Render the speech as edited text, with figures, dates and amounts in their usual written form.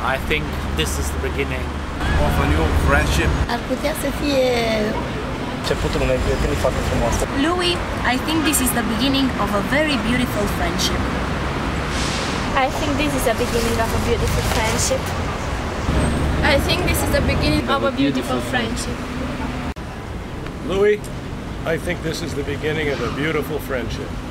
I think this is the beginning of a new friendship. Ar putea să fie începutul unei prietenii foarte frumoase. Louis, I think this is the beginning of a very beautiful friendship. I think this is the beginning of a beautiful friendship. I think this is the beginning of a beautiful friendship. Louis, I think this is the beginning of a beautiful friendship.